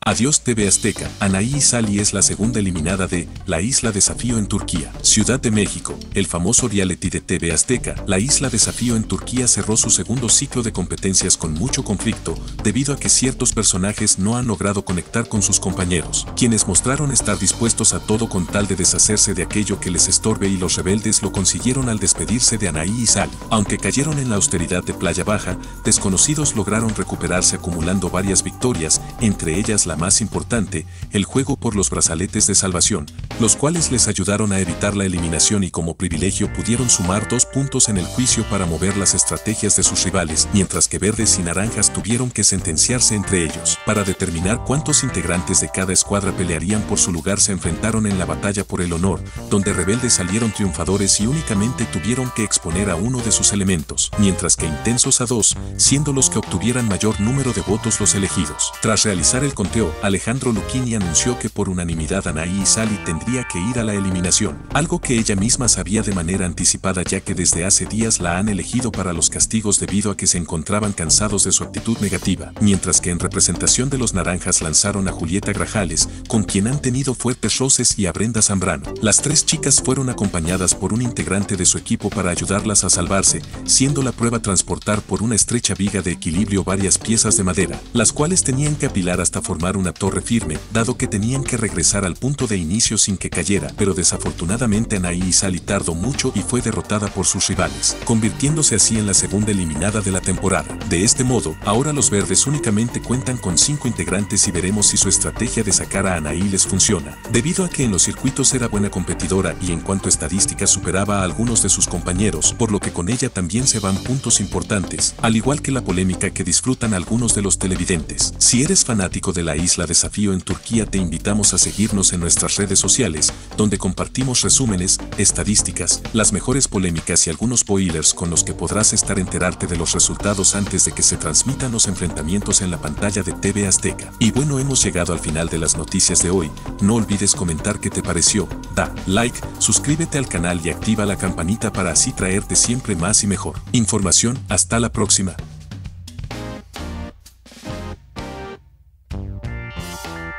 Adiós TV Azteca. Anaí Sali es la segunda eliminada de La Isla Desafío en Turquía. Ciudad de México. El famoso reality de TV Azteca, La Isla Desafío en Turquía cerró su segundo ciclo de competencias con mucho conflicto, debido a que ciertos personajes no han logrado conectar con sus compañeros, quienes mostraron estar dispuestos a todo con tal de deshacerse de aquello que les estorbe, y los rebeldes lo consiguieron al despedirse de Anaí y Sali. Aunque cayeron en la austeridad de Playa Baja, desconocidos lograron recuperarse acumulando varias victorias, entre ellas la más importante, el juego por los brazaletes de salvación, los cuales les ayudaron a evitar la eliminación y como privilegio pudieron sumar 2 puntos en el juicio para mover las estrategias de sus rivales, mientras que verdes y naranjas tuvieron que sentenciarse entre ellos. Para determinar cuántos integrantes de cada escuadra pelearían por su lugar, se enfrentaron en la batalla por el honor, donde rebeldes salieron triunfadores y únicamente tuvieron que exponer a uno de sus elementos, mientras que intensos a 2, siendo los que obtuvieran mayor número de votos los elegidos. Tras realizar el conteo, Alejandro Lucchini anunció que por unanimidad Anaí y Sali tendría que ir a la eliminación, algo que ella misma sabía de manera anticipada, ya que desde hace días la han elegido para los castigos debido a que se encontraban cansados de su actitud negativa, mientras que en representación de los naranjas lanzaron a Julieta Grajales, con quien han tenido fuertes roces, y a Brenda Zambrano. Las 3 chicas fueron acompañadas por un integrante de su equipo para ayudarlas a salvarse, siendo la prueba transportar por una estrecha viga de equilibrio varias piezas de madera, las cuales tenían que apilar hasta formar una torre firme, dado que tenían que regresar al punto de inicio sin que cayera, pero desafortunadamente Anaí y Sali tardó mucho y fue derrotada por sus rivales, convirtiéndose así en la segunda eliminada de la temporada. De este modo, ahora los verdes únicamente cuentan con 5 integrantes y veremos si su estrategia de sacar a Anaí les funciona, debido a que en los circuitos era buena competidora y en cuanto a estadísticas superaba a algunos de sus compañeros, por lo que con ella también se van puntos importantes, al igual que la polémica que disfrutan algunos de los televidentes. Si eres fanático de La Isla Desafío en Turquía, te invitamos a seguirnos en nuestras redes sociales, donde compartimos resúmenes, estadísticas, las mejores polémicas y algunos spoilers con los que podrás enterarte de los resultados antes de que se transmitan los enfrentamientos en la pantalla de TV Azteca. Y bueno, hemos llegado al final de las noticias de hoy. No olvides comentar qué te pareció, da like, suscríbete al canal y activa la campanita para así traerte siempre más y mejor información. Hasta la próxima.